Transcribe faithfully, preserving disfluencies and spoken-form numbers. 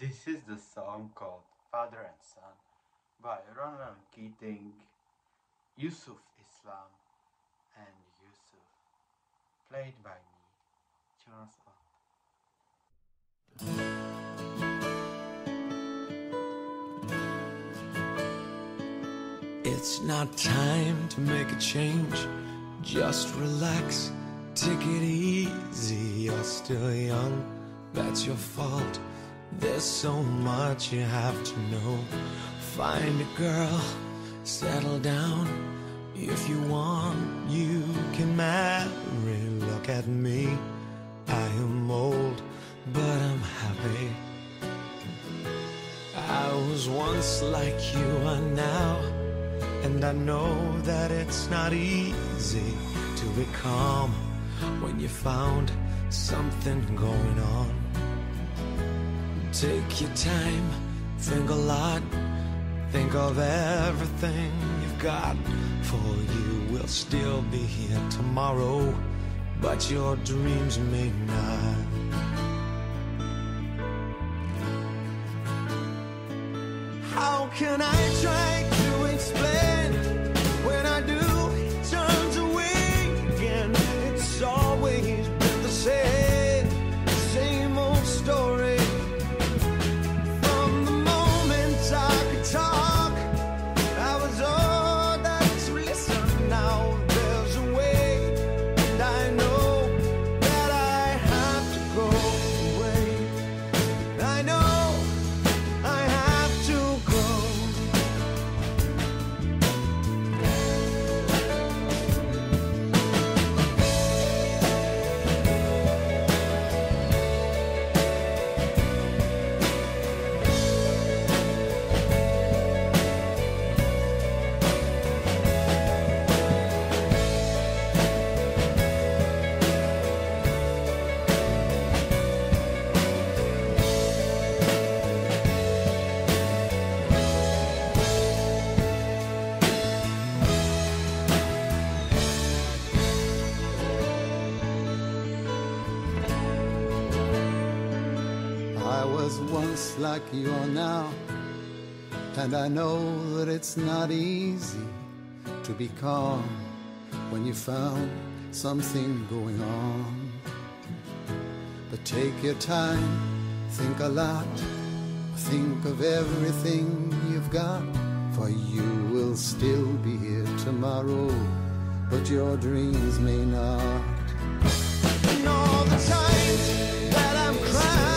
This is the song called Father and Son by Ronan Keating, Yusuf Islam, and Yusuf, played by me, Charles Ott. It's not time to make a change. Just relax, take it easy. You're still young, that's your fault. There's so much you have to know. Find a girl, settle down. If you want, you can marry. Look at me, I am old, but I'm happy. I was once like you are now, and I know that it's not easy to be calm when you found something going on. Take your time, think a lot, think of everything you've got. For you will still be here tomorrow, but your dreams may not. How can I try to explain when I do, it turns away again? It's always been the same, same old story. From the moment I could talk, I was all that to listen. Now there's a way, and I know that I have to go away. I know I have to go. I was once like you are now, and I know that it's not easy to be calm when you found something going on. But take your time, think a lot, think of everything you've got, for you will still be here tomorrow, but your dreams may not. And all the times that I'm crying,